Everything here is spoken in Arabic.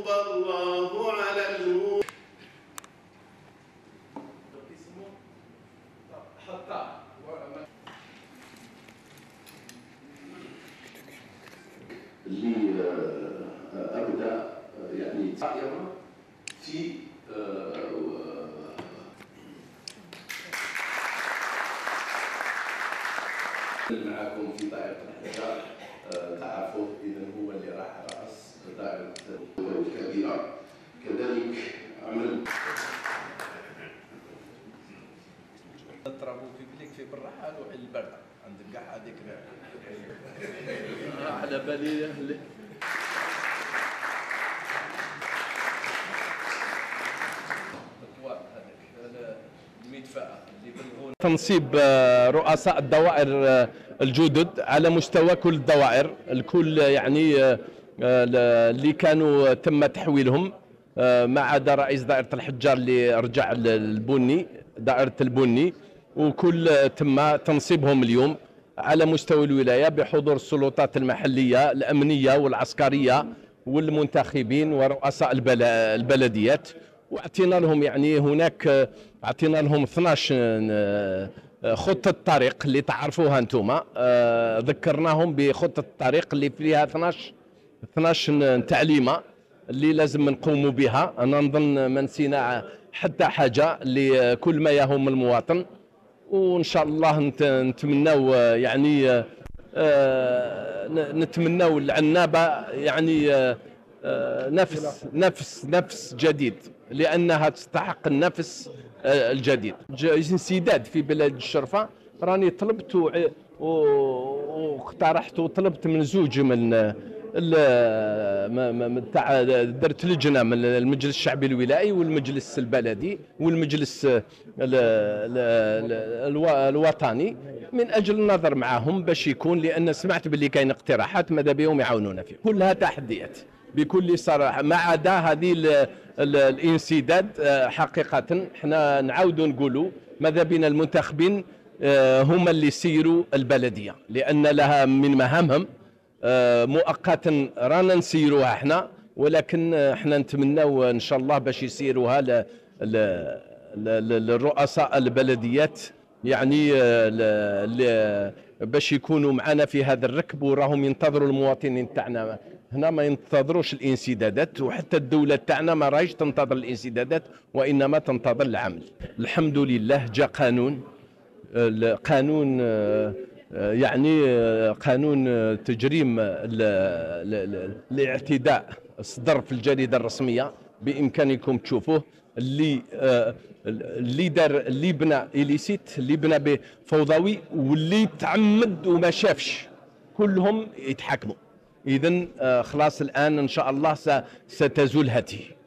الله على المؤمنين. اللي أبدأ يعني طائرة في معكم في دائرة الحجار. تعرفوا إذا هو اللي راح رأس دائرة كبيرة. كذلك عمل تضربوا في بليك في بالراحه روحي للبرد عندك كاع هذيك على بالي تنصيب رؤساء الدوائر الجدد على مستوى كل الدوائر الكل، يعني اللي كانوا تم تحويلهم ما عدا رئيس دائرة الحجار اللي رجع للبني دائرة البني، وكل تم تنصيبهم اليوم على مستوى الولاية بحضور السلطات المحلية الأمنية والعسكرية والمنتخبين ورؤساء البلديات. واعطينا لهم يعني هناك اعطينا لهم 12 خطة طريق اللي تعرفوها انتم، ذكرناهم بخطة الطريق اللي فيها 12 تعليمة اللي لازم نقوموا بها. انا نظن ما نسينا حتى حاجة لكل ما يهم المواطن، وان شاء الله نتمناو يعني نتمناو العنابة يعني نفس جديد، لأنها تستحق النفس الجديد. انسداد في بلاد الشرفة راني طلبت واقترحت وطلبت من زوج من تاع درت لجنه من المجلس الشعبي الولائي والمجلس البلدي والمجلس الوطني من اجل النظر معهم باش يكون، لان سمعت باللي كاين اقتراحات ماذا بهم يعاونونا فيه. كلها تحديات بكل صراحه، ما عدا هذه الانسداد. حقيقه احنا نعاودوا نقولوا ماذا بين المنتخبين هما اللي يسيروا البلديه، لان لها من مهامهم مؤقتا رانا نسيروها احنا، ولكن احنا نتمناو ان شاء الله باش يسيروها للرؤساء البلديات، يعني باش يكونوا معنا في هذا الركب، وراهم ينتظروا المواطنين تاعنا هنا، ما ينتظروش الانسدادات، وحتى الدولة تاعنا ما راهيش تنتظر الانسدادات وإنما تنتظر العمل. الحمد لله جاء قانون يعني قانون تجريم الاعتداء صدر في الجريدة الرسمية، بإمكانكم تشوفوه. اللي دار اللي بنى إليسيت، اللي بنى فوضوي، واللي تعمد وما شافش، كلهم يتحاكموا. إذن خلاص الآن إن شاء الله ستزول هاته.